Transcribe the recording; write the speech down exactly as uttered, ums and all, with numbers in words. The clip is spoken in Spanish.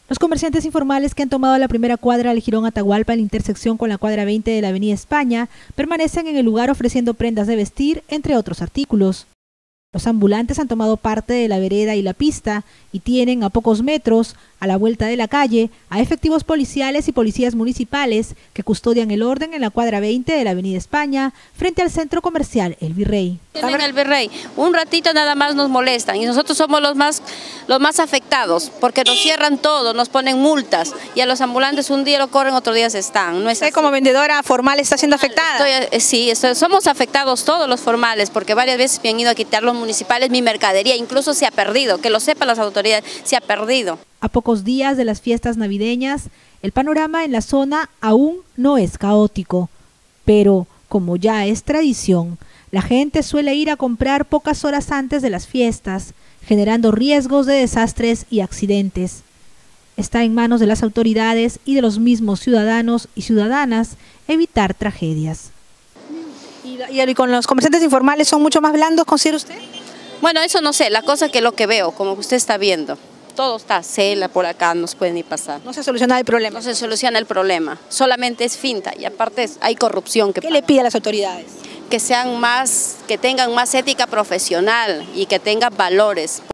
Los comerciantes informales que han tomado la primera cuadra del Jirón Atahualpa en la intersección con la cuadra veinte de la avenida España permanecen en el lugar ofreciendo prendas de vestir, entre otros artículos. Los ambulantes han tomado parte de la vereda y la pista y tienen a pocos metros, a la vuelta de la calle, a efectivos policiales y policías municipales que custodian el orden en la cuadra veinte de la avenida España, frente al centro comercial El Virrey. En el Virrey, un ratito nada más nos molestan y nosotros somos los más, los más afectados porque nos cierran todo, nos ponen multas y a los ambulantes un día lo corren, otro día se están. No es ¿Usted como vendedora formal está siendo afectada? Estoy, sí, estoy, somos afectados todos los formales porque varias veces me han ido a quitar los municipales mi mercadería, incluso se ha perdido, que lo sepan las autoridades, se ha perdido. A pocos días de las fiestas navideñas, el panorama en la zona aún no es caótico, pero como ya es tradición, la gente suele ir a comprar pocas horas antes de las fiestas, generando riesgos de desastres y accidentes. Está en manos de las autoridades y de los mismos ciudadanos y ciudadanas evitar tragedias. ¿Y, y con los comerciantes informales son mucho más blandos, considera usted? Bueno, eso no sé, la cosa que lo que veo, como usted está viendo. Todo está cela por acá, nos pueden ni pasar. No se soluciona el problema. No se soluciona el problema, solamente es finta y aparte hay corrupción. Que ¿Qué le pide a las autoridades? Que sean más, que tengan más ética profesional y que tengan valores.